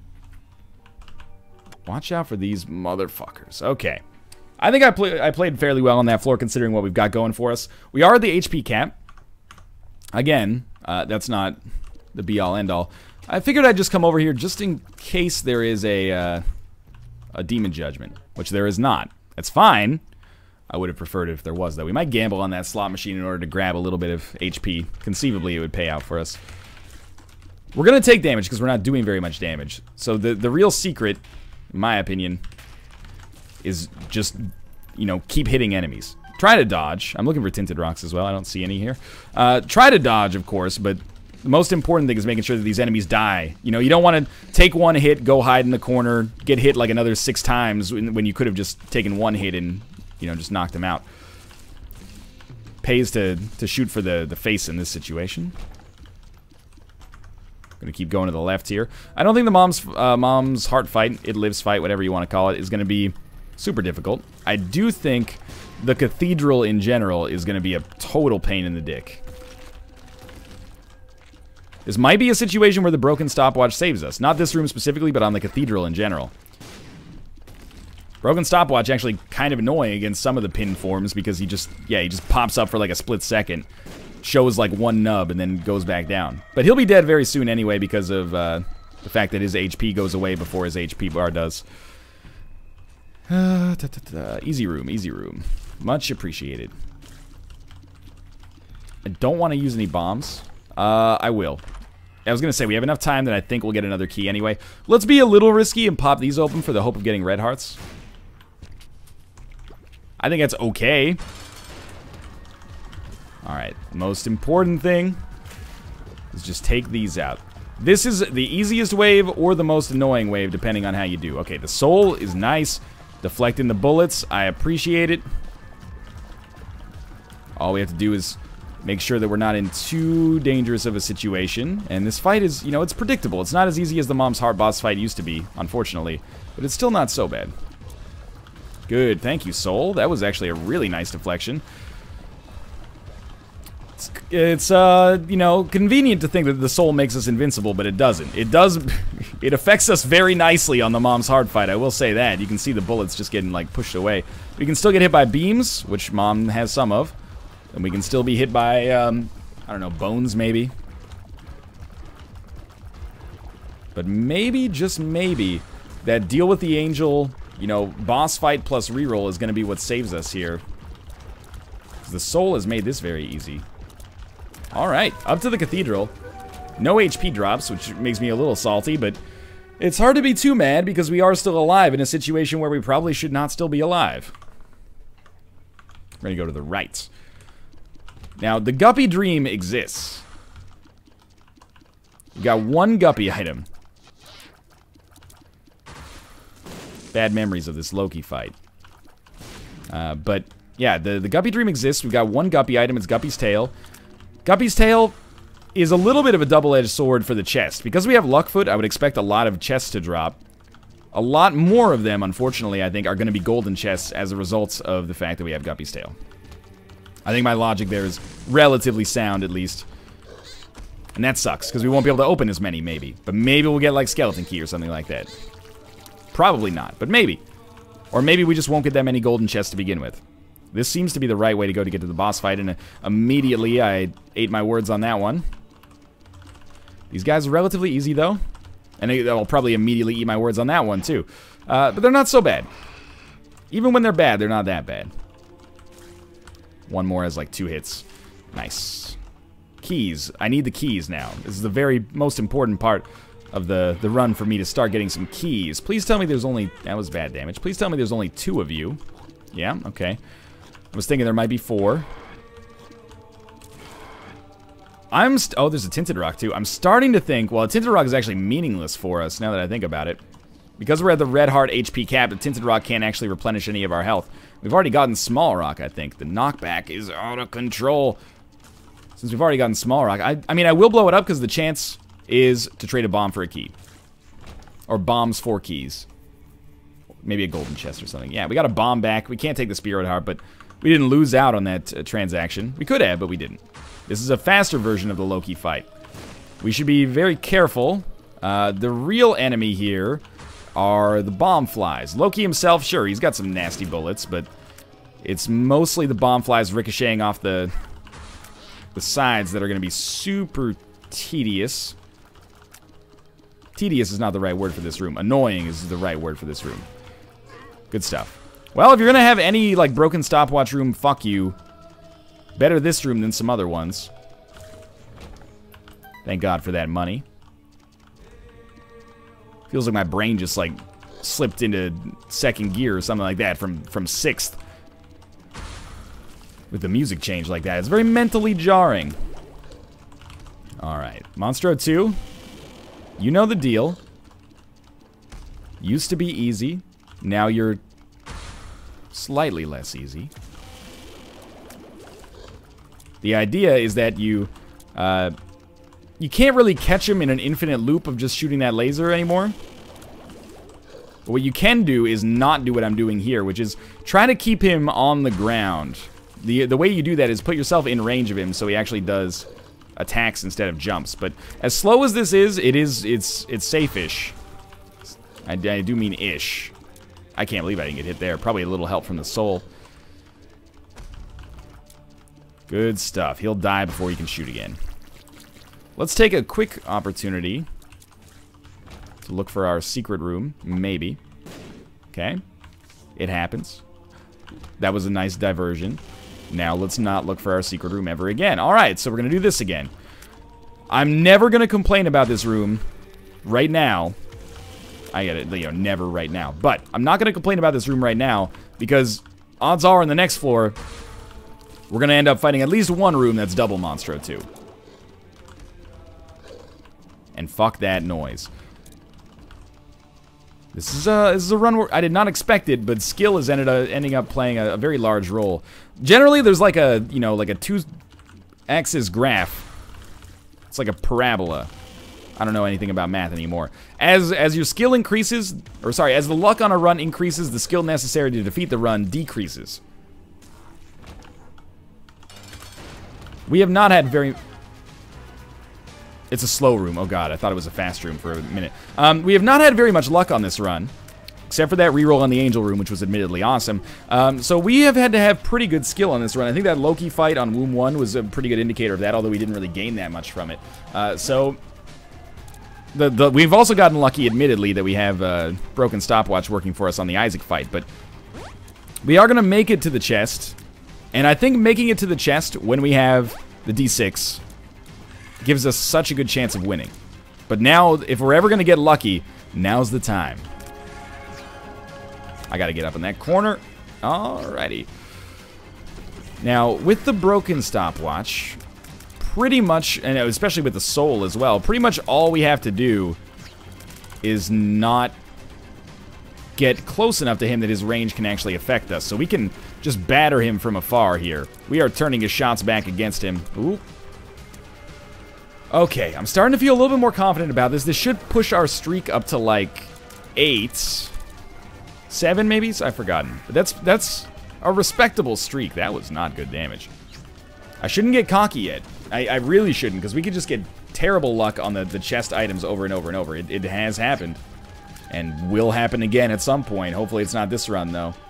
Watch out for these motherfuckers. Okay. I think I, play, I played fairly well on that floor, considering what we've got going for us. We are at the H P cap. Again, uh, that's not the be-all, end-all. I figured I'd just come over here just in case there is a, uh, a Demon Judgment. which there is not. That's fine. I would have preferred it if there was, though. We might gamble on that slot machine in order to grab a little bit of H P. Conceivably, it would pay out for us. We're going to take damage because we're not doing very much damage. So the, the real secret, in my opinion, is just, you know, keep hitting enemies. Try to dodge. I'm looking for tinted rocks as well. I don't see any here. Uh, try to dodge, of course, but the most important thing is making sure that these enemies die. You know, you don't want to take one hit, go hide in the corner, get hit like another six times when, when you could have just taken one hit and, you know, just knocked them out. Pays to, to shoot for the, the face in this situation. Gonna keep going to the left here. I don't think the mom's uh, mom's heart fight, it lives fight, whatever you want to call it, is gonna be super difficult. I do think the cathedral in general is gonna be a total pain in the dick. This might be a situation where the broken stopwatch saves us. Not this room specifically, but on the cathedral in general. Broken stopwatch actually kind of annoying against some of the pin forms because he just, yeah, he just pops up for like a split second. Shows like one nub and then goes back down. But he'll be dead very soon anyway because of uh, the fact that his H P goes away before his H P bar does. Uh, ta -ta -ta. Easy room, easy room. Much appreciated. I don't want to use any bombs. Uh, I will. I was going to say, we have enough time that I think we'll get another key anyway. Let's be a little risky and pop these open for the hope of getting red hearts. I think that's okay. Alright, most important thing is just take these out. This is the easiest wave or the most annoying wave, depending on how you do. Okay, the soul is nice. Deflecting the bullets, I appreciate it. All we have to do is make sure that we're not in too dangerous of a situation. And this fight is, you know, it's predictable. It's not as easy as the Mom's Heart boss fight used to be, unfortunately. But it's still not so bad. Good, thank you, soul. That was actually a really nice deflection. It's, it's, uh, you know, convenient to think that the soul makes us invincible, but it doesn't. It does, it affects us very nicely on the Mom's Heart fight, I will say that. You can see the bullets just getting, like, pushed away. We can still get hit by beams, which Mom has some of. And we can still be hit by, um, I don't know, bones, maybe. But maybe, just maybe, that deal with the angel, you know, boss fight plus reroll is going to be what saves us here. The soul has made this very easy. Alright, up to the cathedral. No H P drops, which makes me a little salty, but it's hard to be too mad because we are still alive in a situation where we probably should not still be alive. We're gonna go to the right. Now, the Guppy Dream exists. We got one Guppy item. Bad memories of this Loki fight. Uh, but, yeah, the, the Guppy Dream exists. We've got one Guppy item. It's Guppy's Tail. Guppy's Tail is a little bit of a double-edged sword for the chest. Because we have Luckfoot, I would expect a lot of chests to drop. A lot more of them, unfortunately, I think, are going to be golden chests as a result of the fact that we have Guppy's Tail. I think my logic there is relatively sound, at least. And that sucks, because we won't be able to open as many, maybe. But maybe we'll get, like, Skeleton Key or something like that. Probably not, but maybe. Or maybe we just won't get that many golden chests to begin with. This seems to be the right way to go to get to the boss fight, and uh, immediately I ate my words on that one. These guys are relatively easy, though. And I'll probably immediately eat my words on that one, too. Uh, but they're not so bad. Even when they're bad, they're not that bad. One more has, like, two hits. Nice. Keys. I need the keys now. This is the very most important part of the, the run for me to start getting some keys. Please tell me there's only... That was bad damage. Please tell me there's only two of you. Yeah, okay. I was thinking there might be four. I'm st oh, there's a Tinted Rock, too. I'm starting to think... Well, a Tinted Rock is actually meaningless for us, now that I think about it. Because we're at the Red Heart H P cap, the Tinted Rock can't actually replenish any of our health. We've already gotten Small Rock, I think. The knockback is out of control. Since we've already gotten Small Rock, I, I mean, I will blow it up because the chance is to trade a bomb for a key. Or bombs for keys. Maybe a golden chest or something. Yeah, we got a bomb back. We can't take the Spirit Heart, but we didn't lose out on that uh, transaction. We could have, but we didn't. This is a faster version of the Loki fight. We should be very careful. Uh, the real enemy here are the bomb flies. Loki himself, sure, he's got some nasty bullets, but it's mostly the bomb flies ricocheting off the, the sides that are going to be super tedious. Tedious is not the right word for this room. Annoying is the right word for this room. Good stuff. Well, if you're gonna have any, like, broken stopwatch room, fuck you. Better this room than some other ones. Thank God for that money. Feels like my brain just, like, slipped into second gear or something like that from, from sixth. With the music change like that. It's very mentally jarring. Alright. Monstro two. You know the deal. Used to be easy. Now you're slightly less easy. The idea is that you... Uh, you can't really catch him in an infinite loop of just shooting that laser anymore. But what you can do is not do what I'm doing here, which is try to keep him on the ground. The, the way you do that is put yourself in range of him so he actually does attacks instead of jumps. But as slow as this is, it is it's it's safe-ish. I, I do mean ish. I can't believe I didn't get hit there. Probably a little help from the soul. Good stuff. He'll die before he can shoot again. Let's take a quick opportunity to look for our secret room. Maybe. Okay. It happens. That was a nice diversion. Now let's not look for our secret room ever again. Alright, so we're going to do this again. I'm never going to complain about this room right now. I get it, you know, never right now. But I'm not going to complain about this room right now because odds are in the next floor, we're going to end up fighting at least one room that's double Monstro two. And fuck that noise. This is a this is a run where I did not expect it, but skill has ended up ending up playing a, a very large role. Generally, there's like a you know like a two-axis graph. It's like a parabola. I don't know anything about math anymore. As as your skill increases, or sorry, as the luck on a run increases, the skill necessary to defeat the run decreases. We have not had very... It's a slow room. Oh god, I thought it was a fast room for a minute. Um, we have not had very much luck on this run, except for that reroll on the Angel room, which was admittedly awesome. Um, so we have had to have pretty good skill on this run. I think that Loki fight on Womb one was a pretty good indicator of that, although we didn't really gain that much from it. Uh, so... The, the, we've also gotten lucky, admittedly, that we have uh, Broken Stopwatch working for us on the Isaac fight, but we are going to make it to the chest, and I think making it to the chest when we have the D six gives us such a good chance of winning. But now, if we're ever going to get lucky, now's the time. I got to get up in that corner. Alrighty. Now, with the Broken Stopwatch... pretty much, and especially with the soul as well, pretty much all we have to do is not get close enough to him that his range can actually affect us. So we can just batter him from afar here. We are turning his shots back against him. Ooh. Okay, I'm starting to feel a little bit more confident about this. This should push our streak up to like eight, seven maybe? I've forgotten. But that's, that's a respectable streak. That was not good damage. I shouldn't get cocky yet. I, I really shouldn't, because we could just get terrible luck on the, the chest items over and over and over. It, it has happened. And will happen again at some point. Hopefully it's not this run, though.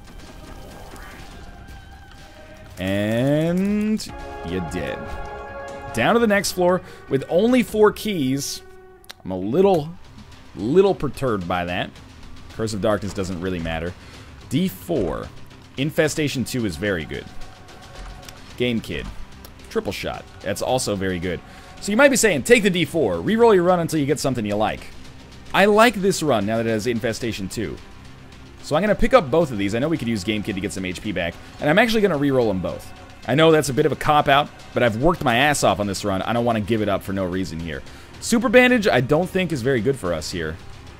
And... you did. Down to the next floor with only four keys. I'm a little, little perturbed by that. Curse of Darkness doesn't really matter. D four. Infestation two is very good. Game Kid. Triple shot. That's also very good. So you might be saying, take the D four. Reroll your run until you get something you like. I like this run now that it has Infestation two. So I'm going to pick up both of these. I know we could use Game Kid to get some H P back. And I'm actually going to reroll them both. I know that's a bit of a cop-out, but I've worked my ass off on this run. I don't want to give it up for no reason here. Super Bandage, I don't think is very good for us here.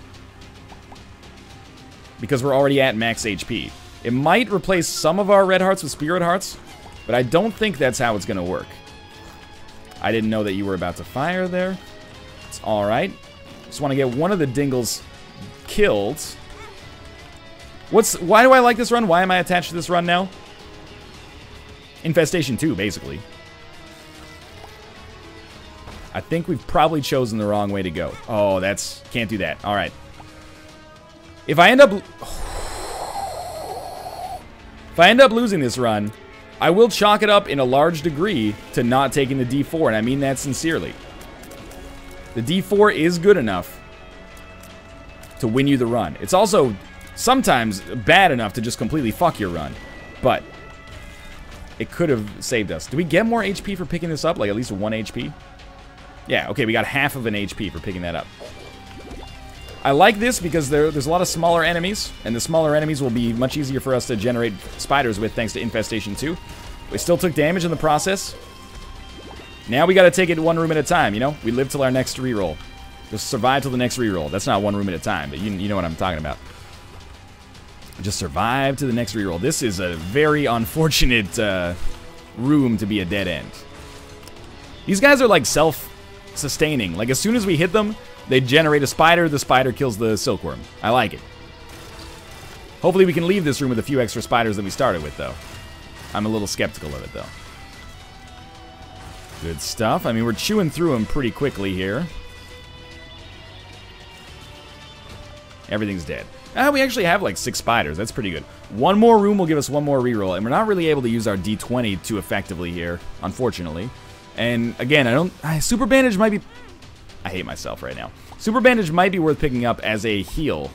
Because we're already at max H P. It might replace some of our Red Hearts with Spirit Hearts, but I don't think that's how it's going to work. I didn't know that you were about to fire there. It's alright. Just want to get one of the Dingles killed. What's? Why do I like this run? Why am I attached to this run now? Infestation two, basically. I think we've probably chosen the wrong way to go. Oh, that's... can't do that. Alright. If I end up... If I end up losing this run, I will chalk it up in a large degree to not taking the D four, and I mean that sincerely. The D four is good enough to win you the run. It's also sometimes bad enough to just completely fuck your run. But it could have saved us. Do we get more H P for picking this up? Like at least one H P? Yeah, okay, we got half of an H P for picking that up. I like this because there, there's a lot of smaller enemies, and the smaller enemies will be much easier for us to generate spiders with thanks to Infestation two. We still took damage in the process. Now we gotta take it one room at a time, you know? We live till our next reroll. Just survive till the next reroll. That's not one room at a time, but you, you know what I'm talking about. Just survive to the next reroll. This is a very unfortunate uh, room to be a dead end. These guys are like self-sustaining. Like as soon as we hit them, they generate a spider. The spider kills the silkworm. I like it. Hopefully we can leave this room with a few extra spiders than we started with, though. I'm a little skeptical of it, though. Good stuff. I mean, we're chewing through them pretty quickly here. Everything's dead. Ah, we actually have like six spiders. That's pretty good. One more room will give us one more reroll, and we're not really able to use our D twenty too effectively here, unfortunately. And again, I don't... I, Super Bandage might be... I hate myself right now. Super Bandage might be worth picking up as a heal.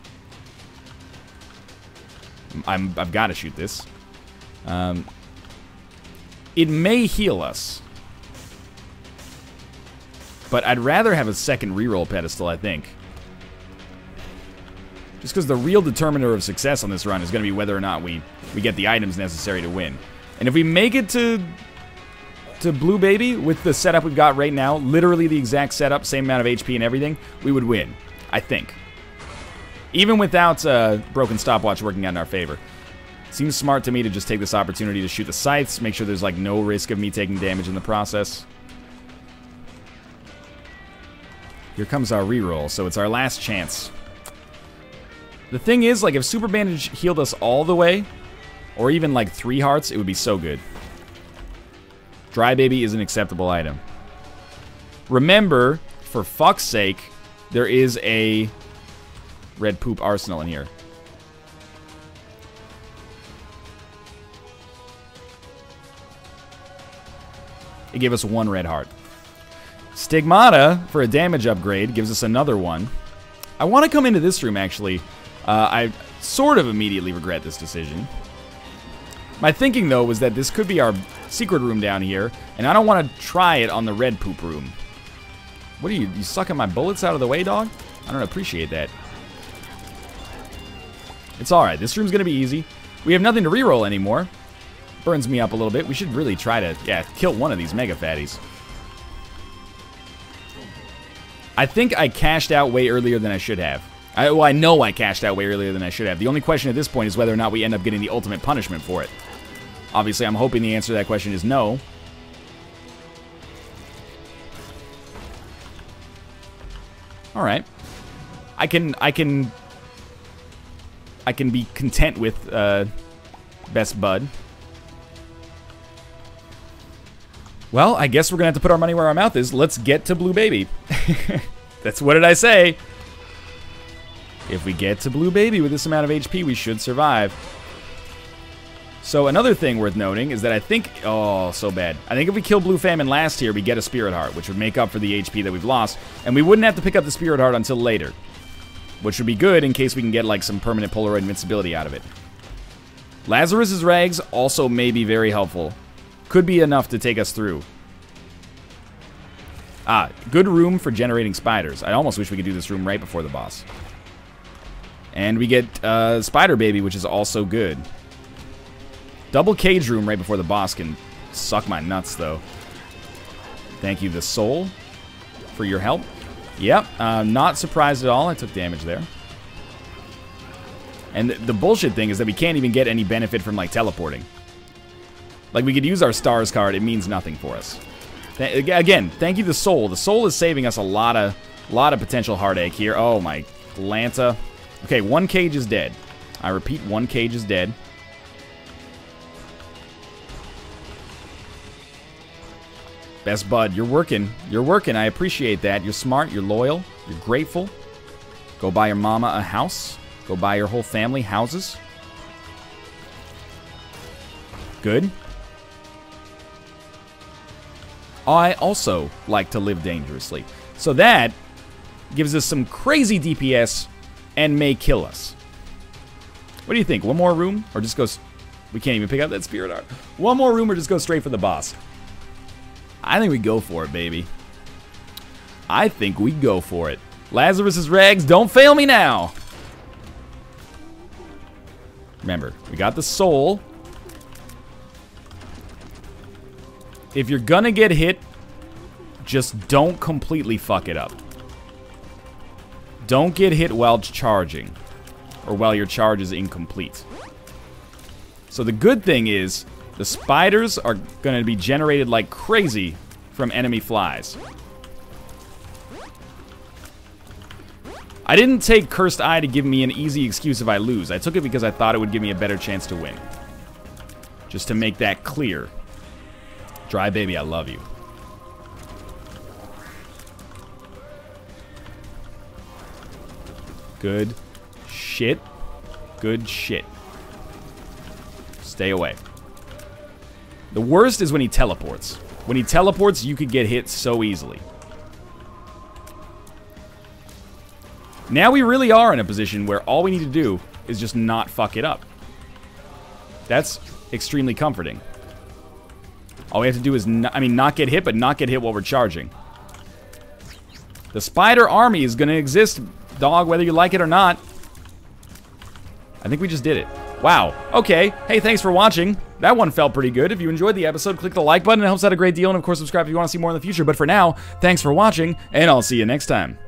I'm, I've got to shoot this. Um, it may heal us. But I'd rather have a second reroll pedestal, I think. Just because the real determiner of success on this run is going to be whether or not we, we get the items necessary to win. And if we make it to... to Blue Baby with the setup we've got right now, literally the exact setup, same amount of H P and everything, we would win, I think. Even without uh, Broken Stopwatch working out in our favor. Seems smart to me to just take this opportunity to shoot the scythes, make sure there's like no risk of me taking damage in the process. Here comes our reroll, so it's our last chance. The thing is, like, if Super Bandage healed us all the way, or even like three hearts, it would be so good. Dry Baby is an acceptable item. Remember, for fuck's sake, there is a red poop arsenal in here. It gave us one red heart. Stigmata, for a damage upgrade, gives us another one. I want to come into this room, actually. Uh, I sort of immediately regret this decision. My thinking, though, was that this could be our secret room down here, and I don't want to try it on the red poop room. What are you, you sucking my bullets out of the way, dog? I don't appreciate that. It's alright, this room's gonna be easy. We have nothing to reroll anymore. Burns me up a little bit. We should really try to, yeah, kill one of these mega fatties. I think I cashed out way earlier than I should have. I, well, I know I cashed out way earlier than I should have. The only question at this point is whether or not we end up getting the ultimate punishment for it. Obviously, I'm hoping the answer to that question is no. All right. I can, I can, I can be content with uh, Best Bud. Well, I guess we're gonna have to put our money where our mouth is. Let's get to Blue Baby. That's what did I say? If we get to Blue Baby with this amount of H P, we should survive. So another thing worth noting is that I think... Oh, so bad. I think if we kill Blue Famine last here, we get a Spirit Heart, which would make up for the H P that we've lost. And we wouldn't have to pick up the Spirit Heart until later. Which would be good in case we can get, like, some permanent Polaroid invincibility out of it. Lazarus's Rags also may be very helpful. Could be enough to take us through. Ah, good room for generating spiders. I almost wish we could do this room right before the boss. And we get uh, Spider Baby, which is also good. Double cage room right before the boss can suck my nuts, though. Thank you, the soul, for your help. Yep, uh, not surprised at all. I took damage there. And the, the bullshit thing is that we can't even get any benefit from, like, teleporting. Like, we could use our stars card. It means nothing for us. Th again, thank you, the soul. The soul is saving us a lot of, lot of potential heartache here. Oh, my Lanta. Okay, one cage is dead. I repeat, one cage is dead. Best Bud, you're working. You're working. I appreciate that. You're smart. You're loyal. You're grateful. Go buy your mama a house. Go buy your whole family houses. Good. I also like to live dangerously. So that gives us some crazy D P S and may kill us. What do you think? One more room? Or just go... S we can't even pick up that spirit art. One more room or just go straight for the boss? I think we go for it, baby. I think we go for it. Lazarus's Rags, don't fail me now. Remember, we got the soul. If you're gonna get hit, just don't completely fuck it up. Don't get hit while charging. Or while your charge is incomplete. So the good thing is, the spiders are gonna be generated like crazy from enemy flies. I didn't take Cursed Eye to give me an easy excuse if I lose. I took it because I thought it would give me a better chance to win. Just to make that clear. Dry Baby, I love you. Good shit. Good shit. Stay away. The worst is when he teleports. When he teleports, you could get hit so easily. Now we really are in a position where all we need to do is just not fuck it up. That's extremely comforting. All we have to do is, not, I mean, not get hit, but not get hit while we're charging. The spider army is going to exist, dog, whether you like it or not. I think we just did it. Wow. Okay. Hey, thanks for watching. That one felt pretty good. If you enjoyed the episode, click the like button. It helps out a great deal. And, of course, subscribe if you want to see more in the future. But for now, thanks for watching, and I'll see you next time.